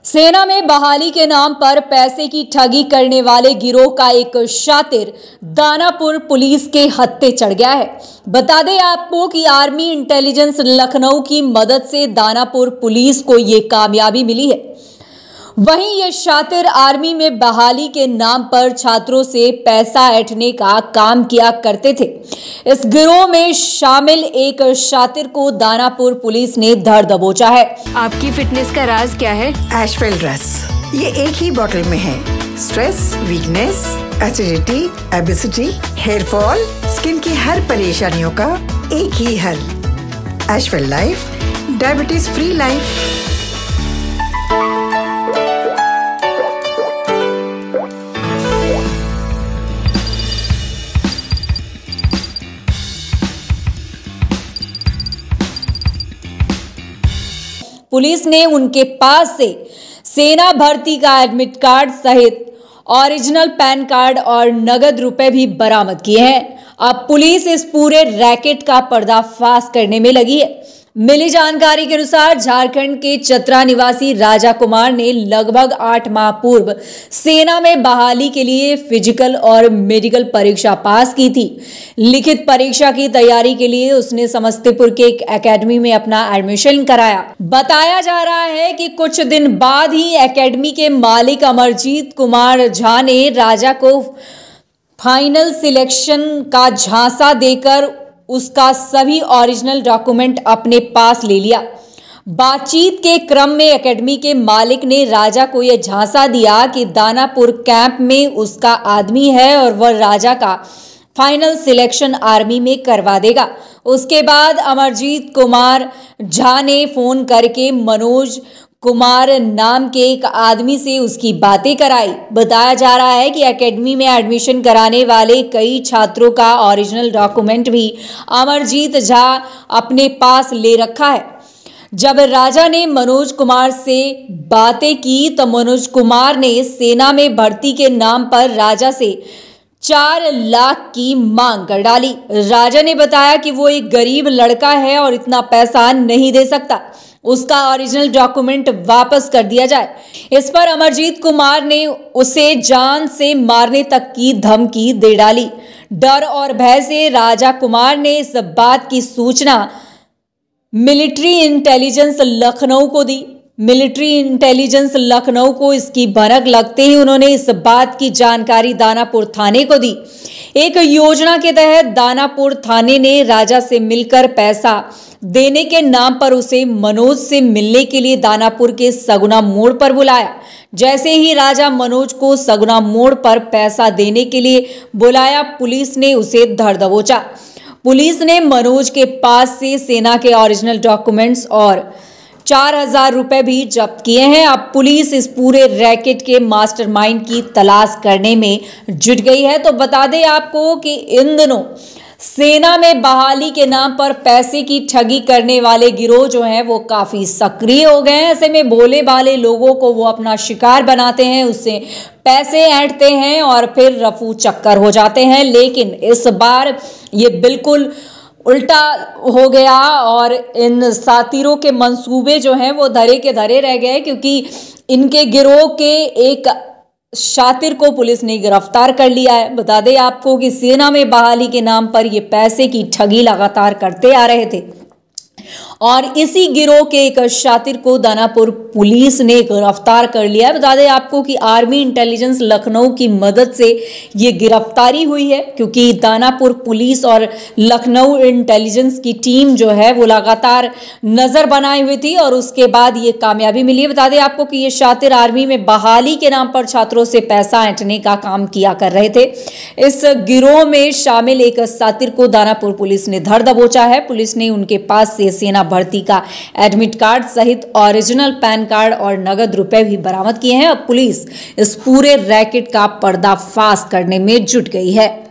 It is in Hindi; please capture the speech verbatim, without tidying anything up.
सेना में बहाली के नाम पर पैसे की ठगी करने वाले गिरोह का एक शातिर दानापुर पुलिस के हत्थे चढ़ गया है। बता दें आपको कि आर्मी इंटेलिजेंस लखनऊ की मदद से दानापुर पुलिस को ये कामयाबी मिली है। वहीं ये शातिर आर्मी में बहाली के नाम पर छात्रों से पैसा ऐंठने का काम किया करते थे। इस गिरोह में शामिल एक शातिर को दानापुर पुलिस ने धर दबोचा है। आपकी फिटनेस का राज क्या है? एशवेल ड्रेस, ये एक ही बॉटल में है। Stress, weakness, acidity, obesity, hair fall, skin की हर परेशानियों का एक ही हल। Ashwell life, diabetes free life. Police ने उनके पास से सेना भर्ती का एडमिट कार्ड सहित ओरिजिनल पैन कार्ड और नगद रुपए भी बरामद किए हैं। अब पुलिस इस पूरे रैकेट का पर्दाफाश करने में लगी है। मिली जानकारी के अनुसार झारखंड के चतरा निवासी राजा कुमार ने लगभग आठ माह पूर्व सेना में बहाली के लिए फिजिकल और मेडिकल परीक्षा पास की थी। लिखित परीक्षा की तैयारी के लिए उसने समस्तीपुर के एक एकेडमी में अपना एडमिशन कराया। बताया जा रहा है कि कुछ दिन बाद ही एकेडमी के मालिक अमरजीत कुमार झा ने राजा को फाइनल सिलेक्शन का झांसा देकर उसका सभी ओरिजिनल डॉक्यूमेंट अपने पास ले लिया। बातचीत के क्रम में एकेडमी के मालिक ने राजा को यह झांसा दिया कि दानापुर कैंप में उसका आदमी है और वह राजा का फाइनल सिलेक्शन आर्मी में करवा देगा। उसके बाद अमरजीत कुमार झा ने फोन करके मनोज कुमार नाम के एक आदमी से उसकी बातें कराई। बताया जा रहा है कि एकेडमी में एडमिशन कराने वाले कई छात्रों का ओरिजिनल डॉक्यूमेंट भी अमरजीत झा अपने पास ले रखा है। जब राजा ने मनोज कुमार से बातें की तो मनोज कुमार ने सेना में भर्ती के नाम पर राजा से चार लाख की मांग कर डाली। राजा ने बताया कि वो एक गरीब लड़का है और इतना पैसा नहीं दे सकता, उसका ओरिजिनल डॉक्यूमेंट वापस कर दिया जाए। इस पर अमरजीत कुमार ने उसे जान से मारने तक की धमकी दे डाली। डर और भय से राजा कुमार ने इस बात की सूचना मिलिट्री इंटेलिजेंस लखनऊ को दी। मिलिट्री इंटेलिजेंस लखनऊ को इसकी भनक लगते ही उन्होंने इस बात की जानकारी दानापुर थाने को दी। एक योजना के तहत दानापुर थाने ने राजा से मिलकर पैसा देने के नाम पर उसे मनोज से मिलने के लिए दानापुर के सगुना मोड़ पर बुलाया। जैसे ही राजा मनोज को सगुना मोड़ पर पैसा देने के लिए बुलाया, पुलिस ने उसे धर दबोचा। पुलिस ने मनोज के पास से सेना के ओरिजिनल डॉक्यूमेंट्स और चार हजार रुपए भी जब्त किए हैं। अब पुलिस इस पूरे रैकेट के मास्टरमाइंड की तलाश करने में जुट गई है। तो बता दें आपको कि इन दिनों सेना में बहाली के नाम पर पैसे की ठगी करने वाले गिरोह जो हैं वो काफी सक्रिय हो गए हैं। ऐसे में भोले भाले लोगों को वो अपना शिकार बनाते हैं, उससे पैसे ऐंठते हैं और फिर रफू चक्कर हो जाते हैं। लेकिन इस बार ये बिल्कुल उल्टा हो गया और इन सातिरों के मंसूबे जो हैं वो धरे के धरे रह गए, क्योंकि इनके गिरोह के एक शातिर को पुलिस ने गिरफ्तार कर लिया है। बता दें आपको कि सेना में बहाली के नाम पर ये पैसे की ठगी लगातार करते आ रहे थे और इसी गिरोह के एक शातिर को दानापुर पुलिस ने गिरफ्तार कर लिया है। बता दें आपको कि आर्मी इंटेलिजेंस लखनऊ की मदद से ये गिरफ्तारी हुई है, क्योंकि दानापुर पुलिस और लखनऊ इंटेलिजेंस की टीम जो है वो लगातार नजर बनाई हुई थी और उसके बाद ये कामयाबी मिली है। बता दें आपको कि ये शातिर आर्मी में बहाली के नाम पर छात्रों से पैसा ऐंठने का काम किया कर रहे थे। इस गिरोह में शामिल एक शातिर को दानापुर पुलिस ने धर दबोचा है। पुलिस ने उनके पास से सेना भर्ती का एडमिट कार्ड सहित ओरिजिनल पैन कार्ड और नगद रुपए भी बरामद किए हैं। अब पुलिस इस पूरे रैकेट का पर्दाफाश करने में जुट गई है।